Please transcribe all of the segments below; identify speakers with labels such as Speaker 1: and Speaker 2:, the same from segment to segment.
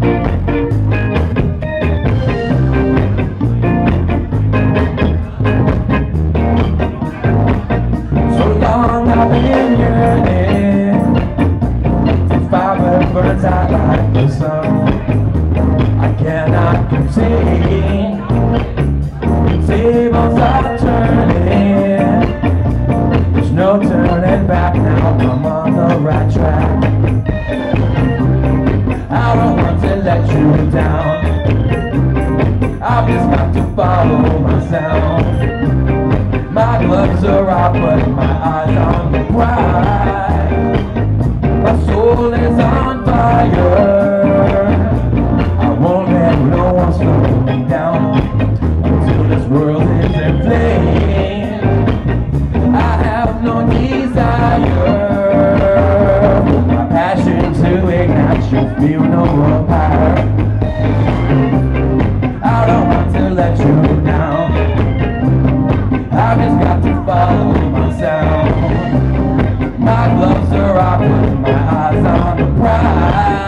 Speaker 1: I've been yearning to fire burns out like the sun. I cannot keep singing, tables are turning. There's no turning back now, I'm on the right track. I don't want to let you down, I've just got to follow my sound. My gloves are off, but my eyes on the prize. My soul is on fire. I won't let no one slow me down until this world is in flames. I have no desire, my passion to ignite you, feel no fire. I don't want to let you down, I've just got to follow my sound. My gloves are off with my eyes on the prize.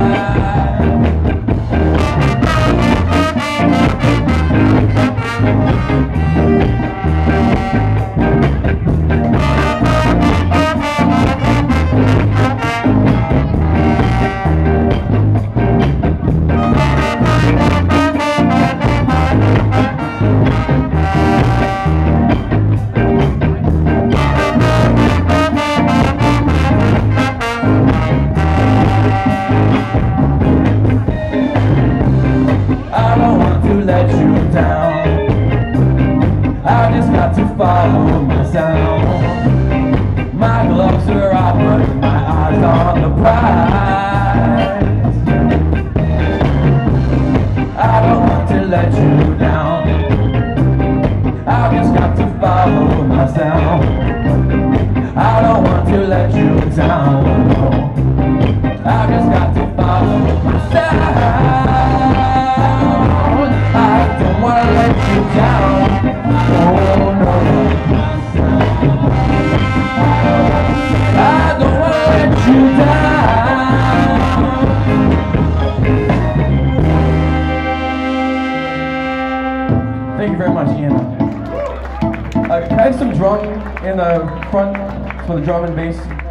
Speaker 1: Let you down, I just got to follow my sound. My gloves are off, but my eyes on the prize. I don't want to let you down, I just got to follow my sound. I don't want to let you down, no. I just got to follow my sound. I don't want to let you down, oh no. I don't want to let you down. Thank you very much, Ian. Can I have some drum in the front for the drum and bass?